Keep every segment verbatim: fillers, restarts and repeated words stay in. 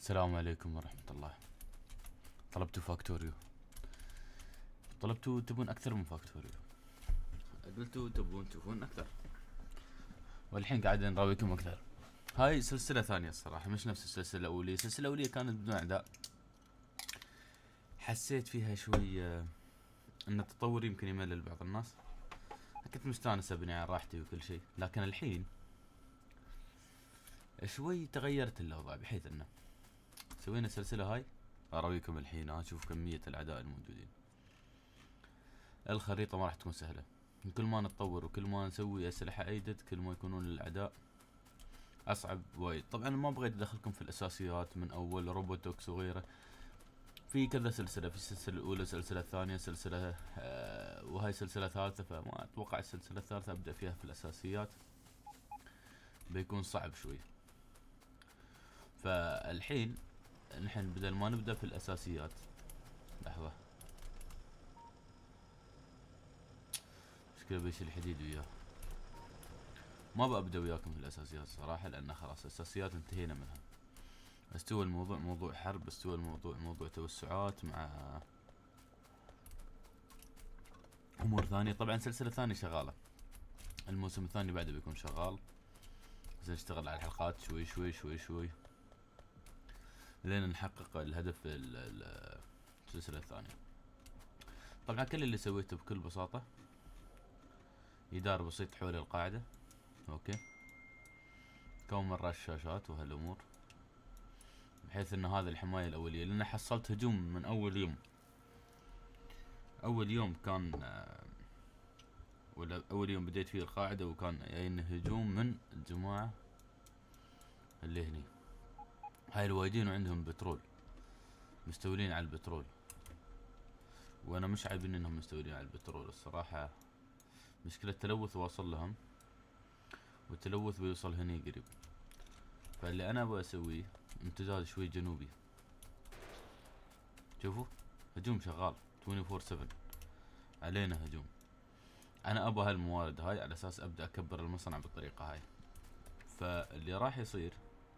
السلام عليكم ورحمة الله. طلبتوا فاكتوريو، طلبتوا تبون أكثر من فاكتوريو، قلتوا تبون تشوفون أكثر، والحين قاعد نراويكم أكثر. هاي سلسلة ثانية الصراحة، مش نفس السلسلة الأولية. السلسلة الأولية كانت بدون أعداء، حسيت فيها شوي آه، أن التطور يمكن يملل بعض الناس. كنت مستانس أبني على راحتي وكل شيء، لكن الحين شوي تغيرت الأوضاع، بحيث أنه سوينا السلسلة هاي. أراويكم الحين، أشوف كمية الأعداء الموجودين. الخريطة ما راح تكون سهلة، كل ما نتطور وكل ما نسوي أسلحة أيدد كل ما يكونون الأعداء أصعب وايد. طبعا ما بغيت أدخلكم في الأساسيات من أول روبوتوكس وغيره. في كذا سلسلة، في السلسلة الأولى، السلسلة الثانية، سلسلة آه وهاي سلسلة ثالثة، فما أتوقع السلسلة الثالثة أبدأ فيها في الأساسيات، بيكون صعب شوي. فالحين نحن بدل ما نبدأ في الأساسيات، لحظة مشكلة بيش الحديد وياه، ما بأبدأ وياكم في الأساسيات صراحة، لأن خلاص الأساسيات انتهينا منها. استوى الموضوع موضوع حرب، استوى الموضوع موضوع توسعات مع أمور ثانية. طبعا سلسلة ثانية شغالة، الموسم الثاني بعده بيكون شغال، بس نشتغل على الحلقات شوي شوي شوي شوي لين نحقق الهدف السلسلة الثانية. طبعا كل اللي سويته بكل بساطة إدارة بسيط حول القاعدة، اوكي، كون مرة الشاشات وهالأمور، بحيث ان هذا الحماية الأولية، لأن حصلت هجوم من أول يوم. أول يوم كان آه، ولا أول يوم بديت فيه القاعدة، وكان جاينا هجوم من الجماعة اللي هني. هاي الوايدين وعندهم بترول، مستولين على البترول، وانا مش عايبين انهم مستولين على البترول الصراحة. مشكلة تلوث واصل لهم، والتلوث بيوصل هني قريب. فاللي انا ابغى اسويه امتداد شوي جنوبي. شوفوا هجوم شغال اربعة وعشرين سبعة، علينا هجوم. انا ابغى هالموارد هاي على اساس ابدا اكبر المصنع بالطريقة هاي. فاللي راح يصير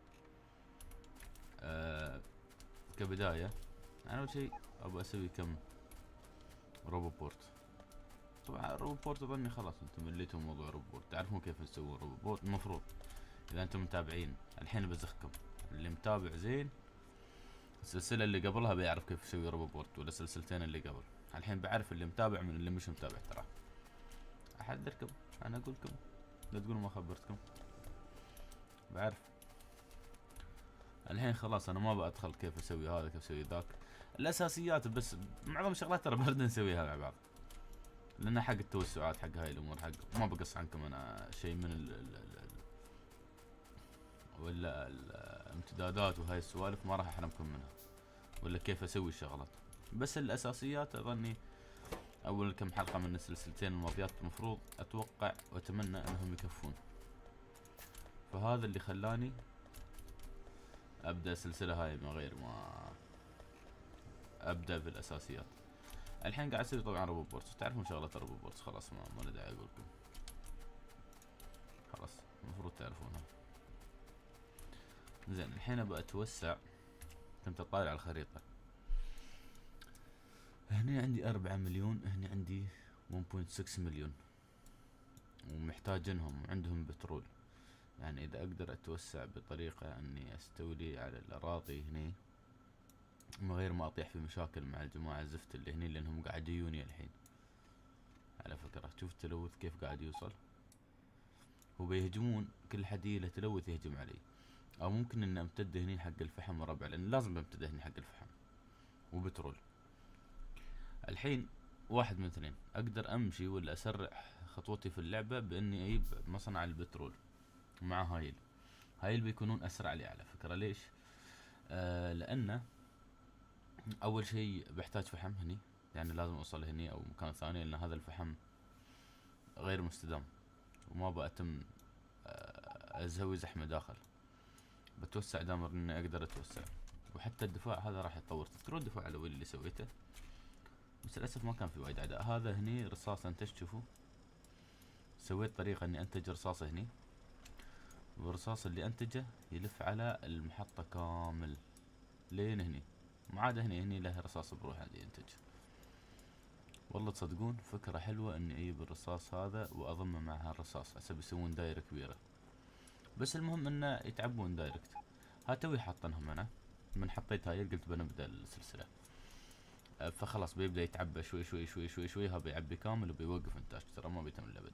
آه كبداية، انا اول شي ابغى اسوي كم روبوبورت. طبعا روبوبورت اظني خلاص انتم مليتوا موضوع روبوبورت، تعرفون كيف تسوون روبوبورت المفروض، اذا انتم متابعين. الحين بزخكم اللي متابع زين، السلسلة اللي قبلها بيعرف كيف يسوي روبوبورت، ولا السلسلتين اللي قبل. الحين بعرف اللي متابع من اللي مش متابع. ترى احذركم، انا اقول لكم، لا تقولوا ما خبرتكم، بعرف. الحين خلاص انا ما بأدخل كيف اسوي هذا كيف اسوي ذاك، الاساسيات بس. معظم الشغلات ترى برد نسويها مع بعض، لان حق التوسعات حق هاي الامور، حق ما بقص عنكم انا شيء من ال ال ال ولا الامتدادات وهاي السوالف، ما راح احرمكم منها، ولا كيف اسوي الشغلات. بس الاساسيات اظني اول كم حلقة من السلسلتين الماضيات المفروض اتوقع واتمنى انهم يكفون. فهذا اللي خلاني ابدا السلسلة هاي من غير ما ابدا بالاساسيات. الحين قاعد اسوي طبعا روبوبورتس، تعرفون شغلة الروبوبورتس خلاص، ما ما له داعي اقول لكم، خلاص المفروض تعرفونها. زين الحين ابى اتوسع. كنت اطالع على الخريطة، هني عندي أربعة مليون، هني عندي واحد فاصلة ستة مليون، ومحتاجينهم وعندهم بترول. يعني اذا اقدر اتوسع بطريقة اني استولي على الاراضي هني من غير ما اطيح في مشاكل مع الجماعة الزفت اللي هني، لانهم قاعد يجوني الحين. على فكرة شوف التلوث كيف قاعد يوصل، وبيهجمون كل حد له تلوث يهجم علي. او ممكن ان امتد هني حق الفحم وربع، لان لازم بمتد هني حق الفحم وبترول. الحين واحد من اثنين، اقدر امشي ولا اسرع خطوتي في اللعبة باني اجيب مصنع البترول مع هايل. هايل بيكونون اسرع لي على فكرة. ليش؟ آه لانه اول شيء بحتاج فحم هني، يعني لازم اوصل هني او مكان ثاني، لان هذا الفحم غير مستدام، وما بأتم آه اسوي زحمة داخل. بتوسع دامر اني اقدر اتوسع. وحتى الدفاع هذا راح يتطور. تذكرون الدفاع الاول اللي سويته؟ بس للاسف ما كان في وايد اعداء. هذا هني رصاص انتج، شوفوا سويت طريقة اني انتج رصاصة هني، والرصاص اللي انتجه يلف على المحطة كامل. لين هني، ما عاد هني هني له رصاص بروح عندي ينتج. والله تصدقون فكرة حلوة اني اجيب الرصاص هذا واضمه مع هالرصاص حسب يسوون دايرة كبيرة، بس المهم انه يتعبون دايركت. ها توي حاطنهم انا، من حطيت هاي قلت بنبدأ السلسلة. أه، فخلاص بيبدأ يتعبى شوي شوي شوي شوي شوي، ها بيعبي كامل وبيوقف انتاج، ترى ما بيتم الابد.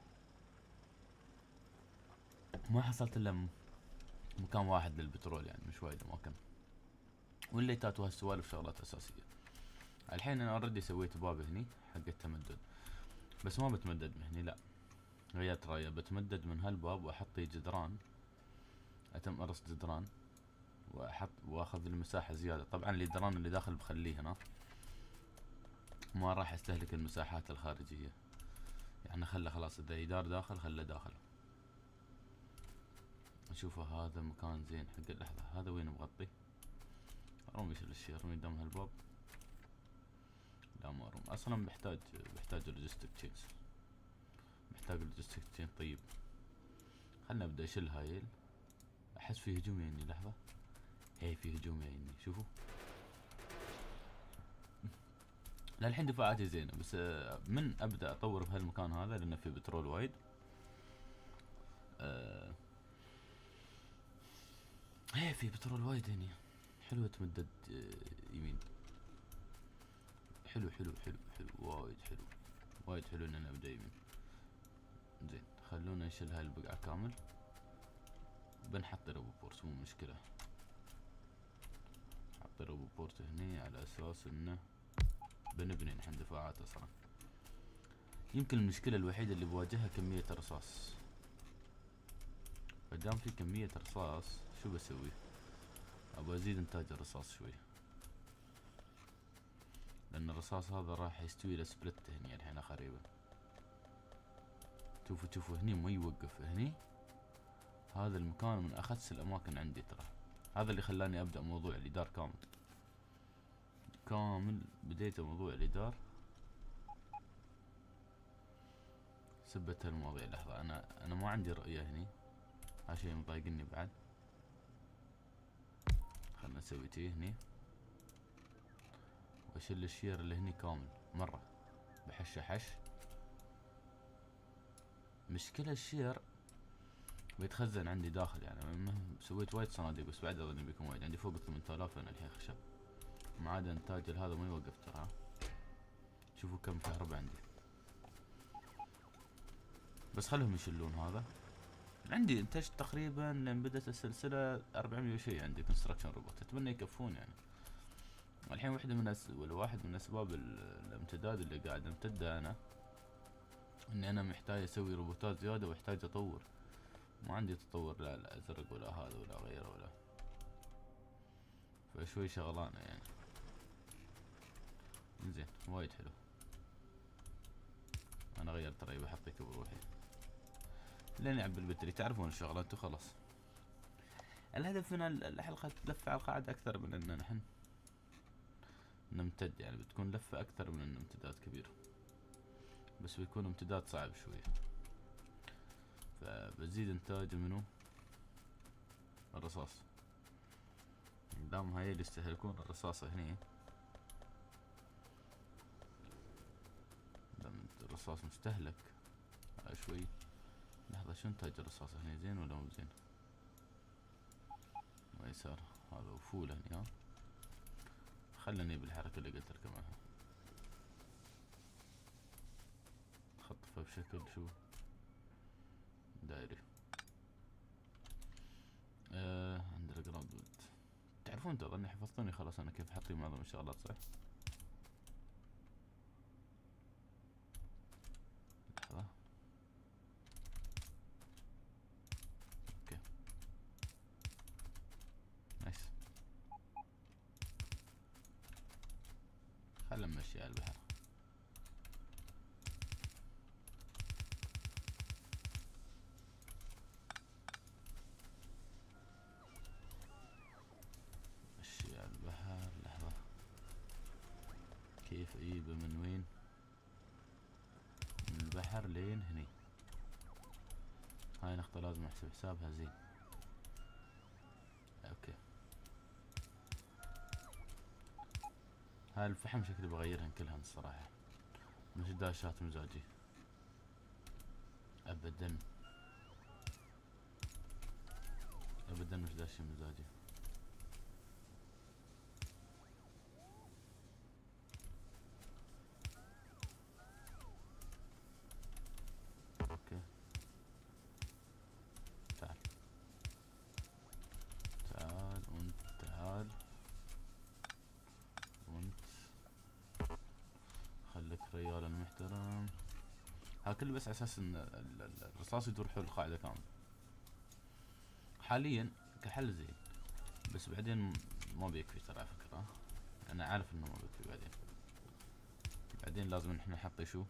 ما حصلت الا مكان واحد للبترول يعني، مش وايد اماكن، والليتات وهالسوالف شغلات اساسية. الحين انا اوريدي سويت باب هني حق التمدد، بس ما بتمدد من هني لا، غيرت راية، بتمدد من هالباب واحط جدران، اتم ارص جدران واحط واخذ المساحة زيادة. طبعا الجدران اللي داخل بخليه هنا، ما راح استهلك المساحات الخارجية، يعني خله خلاص اذا جدار داخل خله داخل. نشوفه هذا مكان زين حق اللحظة. هذا وين مغطي؟ ارمي شل الشي، ارمي قدام هالباب. لا ما ارم، اصلا بحتاج بحتاج لوجيستيك تشينز، محتاج لوجيستيك تشين. طيب خلنا ابدا اشيل هايل. احس في هجوم يعني، لحظة، هي في هجوم يعني، شوفوا. للحين دفاعاتي زينة، بس من ابدا اطور في هالمكان هذا لانه في بترول وايد. أه هي في بترول وايد هني، حلوة تمدد يمين، حلو حلو حلو حلو وايد حلو، وايد حلو ان انا ابدا يمين. زين خلونا نشيل هاي البقعة كامل، بنحط روبو بورت مو مشكلة. حط روبو بورت هني على اساس انه بنبني نحن دفاعات اصلا. يمكن المشكلة الوحيدة اللي بواجهها كمية الرصاص، فدام في كمية رصاص شو بسوي؟ ابغى ازيد انتاج الرصاص شوي، لان الرصاص هذا راح يستوي له سبلت هني الحين قريبا. شوفوا شوفوا هني ما يوقف هني، هذا المكان من اخس الاماكن عندي ترى، هذا اللي خلاني ابدأ موضوع الادار كامل كامل. بديت موضوع الادار سبة هالمواضيع. لحظة، انا انا ما عندي رؤية هني، هالشي مضايقني بعد. خلنا نسوي تي هني واشيل الشير اللي هني كامل مرة، بحشه حش. مشكلة الشير بيتخزن عندي داخل يعني، سويت وايد صناديق بس بعد اظني بيكون وايد، عندي فوق ثمانية آلاف انا الحين خشب، ما عاد انتاج هذا ما يوقف ترى. شوفوا كم كهرباء عندي، بس خلهم يشيلون هذا. عندي انتجت تقريبا لين بدت السلسلة أربعمية وشي عندي كونستراكشن روبوت، اتمنى يكفون يعني. الحين واحدة من أس... ولا واحد من اسباب الامتداد اللي قاعد امتده انا، اني انا محتاج اسوي روبوتات زيادة واحتاج اطور، ما عندي تطور لا لا ازرق ولا هذا ولا غيره ولا، فشوي شغلانة يعني. زين وايد حلو، انا غيرت رأيي بحطيك بروحي لين يعبي البتري، تعرفون الشغلات وخلاص. الهدف من الحلقة تلفع القاعدة اكثر من ان نحن نمتد، يعني بتكون لفة اكثر من ان امتداد كبير، بس بيكون امتداد صعب شوية. فبزيد انتاج منو الرصاص، دام هاي اللي يستهلكون الرصاص هني، دام الرصاص مستهلك شوي. لحظة، شو انتاج الرصاص هني زين ولا مو زين؟ ويسار هذا وفول هني. ها خلني بالحركة اللي قلت لكم عنها، خطفه بشكل شو دايري. آه اندر جراوند وود، تعرفون تظني حفظتوني خلاص انا كيف احط معظم الشغلات صح؟ لحظة، اوكي نايس. خلنا نمشي على البحر. مشي على البحر. لحظة، كيف اجيبه من وين؟ من البحر لين هني، هاي نقطة لازم احسب حسابها زين. اوكي هاي الفحم شكلي بغيرهن كلهن الصراحة، مش داشات مزاجي ابدا ابدا، مش داشي مزاجي. اوكي تعال تعال وانت تعال وانت، خليك ريال محترم. ها كله بس على اساس ان ال- ال- الرصاص يدور حول القاعدة كامل حاليا كحل زين، بس بعدين ما بيكفي ترى على فكرة. انا عارف انه ما بيكفي بعدين، بعدين لازم احنا نحط شو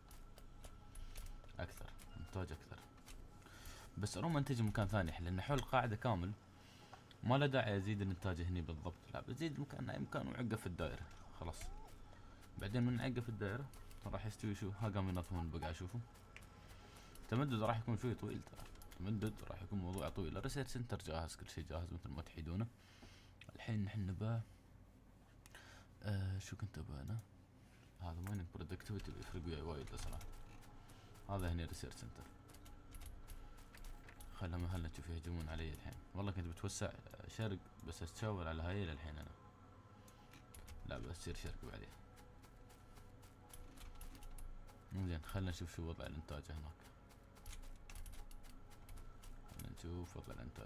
اكثر، انتاج اكثر. بس اروم انتج مكان ثاني، لان حول القاعدة كامل ما له داعي ازيد الانتاج هني بالضبط، لا بزيد مكان اي مكان وعقه في الدائرة خلاص. بعدين من عقه في الدائرة راح يستوي شو، ها قام ينظمون البقعة. شوفوا التمدد راح يكون شوي طويل ترى، التمدد راح يكون موضوع طويل. الريسيرش سنتر جاهز، كل شيء جاهز مثل ما تحيدونه. الحين نحن نبى آه شو كنت ابى انا، هذا مايننج برودكتيفيتي بيفرق وياي وايد صراحة. هذا هني ريسيرش سنتر، خلنا مهلنا نشوف يهجمون علي الحين. والله كنت بتوسع شرق بس اتشاور على هاي للحين انا، لا بصير شرق بعدين. زين خلنا نشوف شو وضع الانتاج هناك، خلنا نشوف وضع الانتاج.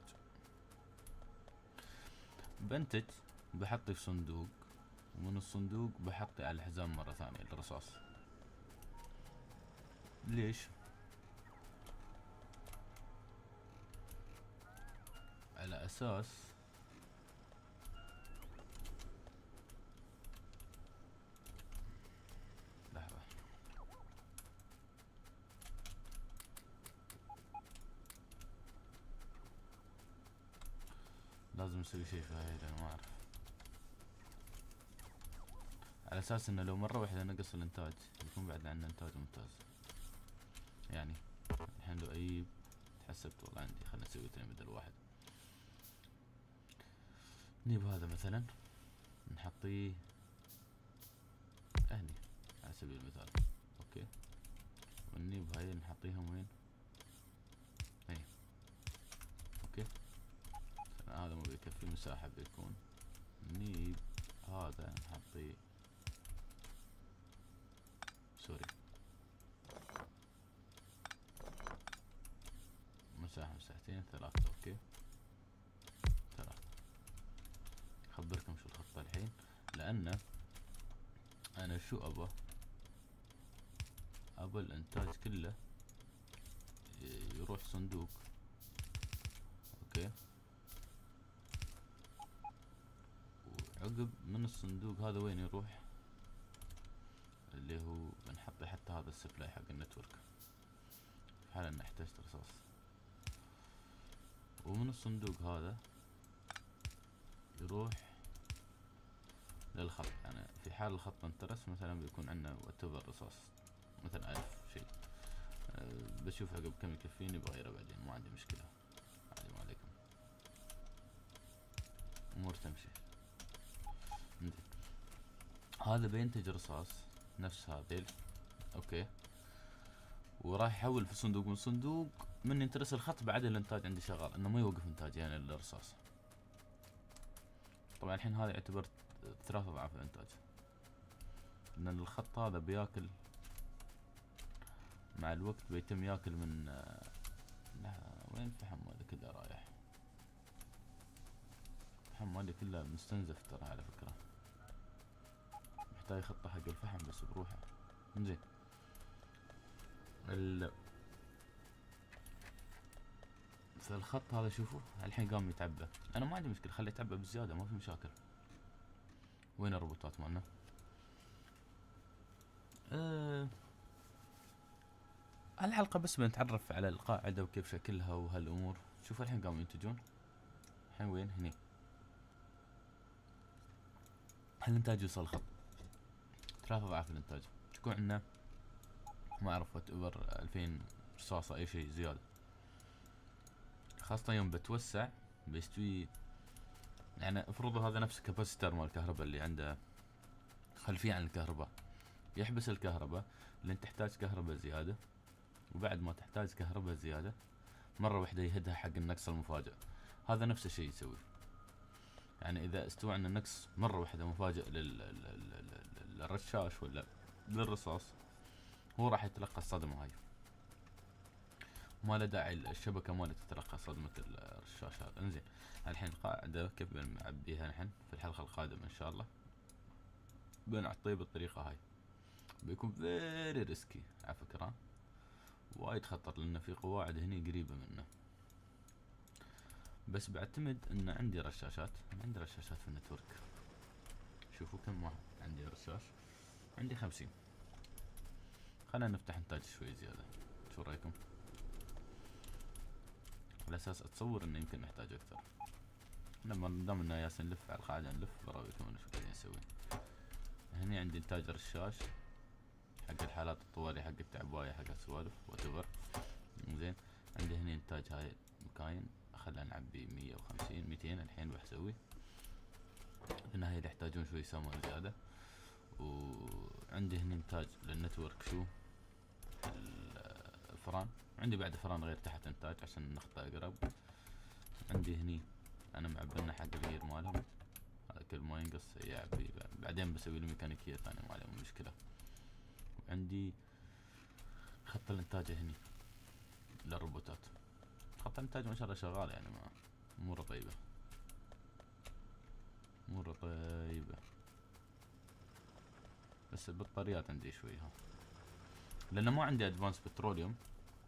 بنتج بحطي في صندوق، ومن الصندوق بحطي على الحزام مرة ثانية الرصاص. ليش؟ على اساس لحظة لازم نسوي شي في هاي انا ما اعرف، على اساس انه لو مرة واحدة نقص الانتاج يكون بعد عندنا انتاج ممتاز. يعني الحين لو اي تحسبت والله عندي، خلنا نسوي اثنين بدل واحد. نجيب هذا مثلا نحطيه هني على سبيل المثال، اوكي، ونجيب هاي نحطيهم وين، هني، اوكي. هذا ما بيكفي مساحة بيكون، نجيب هذا نحطيه، سوري مساحة مساحتين ثلاثة، اوكي ثلاثة. اخبركم شو الخطة الحين، لان انا شو ابى، ابى الانتاج كله يروح صندوق، اوكي، وعقب من الصندوق هذا وين يروح، اللي هو بنحط حتى هذا السبلاي حق النتورك في حال ان احتجت رصاص. ومن الصندوق هذا يروح للخط، يعني في حال الخط انترس مثلا بيكون عندنا واتبر رصاص مثلا ألف شيء. أه بشوف عقب كم يكفيني بغيره بعدين، ما عندي مشكلة، السلام عليكم، امور تمشي. هذا بينتج رصاص نفس هذيل، اوكي، وراح يحول في صندوق، من صندوق من ينترس الخط بعد الانتاج عندي شغال، انه ما يوقف انتاج يعني الرصاص. طبعا الحين هذا يعتبر ثلاثة اضعاف الانتاج، لان الخط هذا بياكل مع الوقت، بيتم ياكل من لا وين الفحم هذا كله رايح، الفحم هذا كله مستنزف ترى على فكرة، محتاج خطة حق الفحم بس بروحه. زين ال فالخط هذا شوفوا الحين قام يتعبى، انا ما عندي مشكلة خليه يتعبى بزيادة ما في مشاكل. وين الروبوتات مالنا؟ أه الحلقة بس بنتعرف على القاعدة وكيف شكلها وهالامور. شوفوا الحين قاموا ينتجون، الحين وين هني الانتاج يوصل الخط ثلاثة اضعاف الانتاج، تكون عندنا ما اعرف وات ايفر الفين رصاصة اي شيء زيادة، خاصة يوم بتوسع بيستوي. يعني افرضوا هذا نفس الكاباسيتر مال الكهرباء اللي عنده خلفية عن الكهرباء، يحبس الكهرباء لين تحتاج كهرباء زيادة، وبعد ما تحتاج كهرباء زيادة مرة واحدة يهدها حق النقص المفاجئ. هذا نفس الشيء يسوي. يعني اذا استوى عندنا نقص مرة واحدة مفاجئ لل... لل... للرشاش ولا للرصاص، هو راح يتلقى الصدمة هاي، ما له داعي الشبكة مالته تتلقى صدمة الرشاش هذا. انزين الحين القاعدة كيف بنعبيها الحين في الحلقة القادمة ان شاء الله، بنعطيه بالطريقة هاي. بيكون فيري ريسكي على فكرة، وايد خطر، لان في قواعد هني قريبة منه. بس بعتمد ان عندي رشاشات، عندي رشاشات في النتورك. شوفوا كم واحد عندي رشاش، عندي خمسين. خلينا نفتح انتاج شوي زيادة، شو رايكم؟ على اساس اتصور انه يمكن نحتاج اكثر. لما دام انه ياسين نلف على القاعدة نلف، براويكم انا شو قاعدين نسوي. هني عندي انتاج رشاش حق الحالات الطوارئ، حق التعباية، حق السوالف واتيفر. زين عندي هني انتاج هاي مكاين، خلينا نعبي مية وخمسين ميتين الحين بحسوي، لان هاي اللي يحتاجون شوي سامر زيادة. وعندي هني انتاج للنتورك، شو الفران، عندي بعد فران غير تحت انتاج عشان النقطة اقرب. عندي هني انا معبلنا حق الغير مالهم، هذا كل ما ينقص يعبي، بعدين بسوي له ميكانيكية ثانية ما عليه مشكلة. وعندي خط الانتاج هني للروبوتات، خط الانتاج ما شاء الله شغال، يعني ما اموره طيبة، اموره طيبة. بس البطاريات عندي شوي ها، لانه ما عندي ادفانس بتروليوم،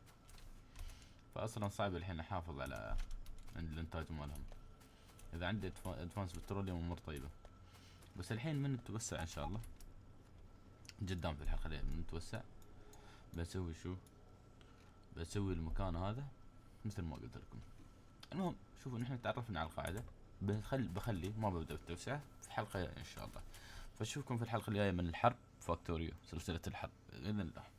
فاصلا صعب الحين احافظ على عند الانتاج مالهم. اذا عندي ادفانس بتروليوم امور طيبة. بس الحين من نتوسع ان شاء الله قدام في الحلقة اللي من نتوسع، بسوي شو، بسوي المكان هذا مثل ما قلت لكم. المهم شوفوا نحن تعرفنا على القاعدة، بخلي بخلي ما ببدأ بالتوسعة في حلقة ان شاء الله. فاشوفكم في الحلقة الجاية من الحرب فاكتوريو، سلسلة الحرب بإذن الله.